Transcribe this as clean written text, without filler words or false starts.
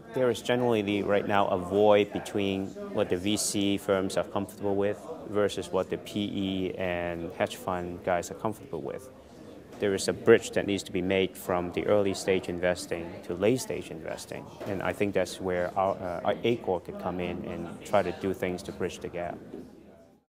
There is generally right now a void between what the VC firms are comfortable with versus what the PE and hedge fund guys are comfortable with. There is a bridge that needs to be made from the early stage investing to late stage investing. And I think that's where our ACOR could come in and try to do things to bridge the gap.